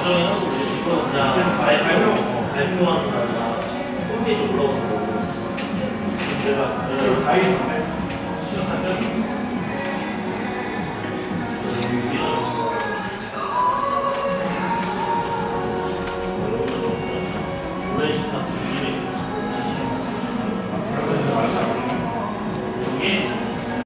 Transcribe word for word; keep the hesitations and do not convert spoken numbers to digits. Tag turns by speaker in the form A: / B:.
A: 결정해놓고 이거 그냥 발, 발표, 발표하는 날나 홈페이지 올라오는 거고 내가 시월 사 일인데 시작하면 원래 시작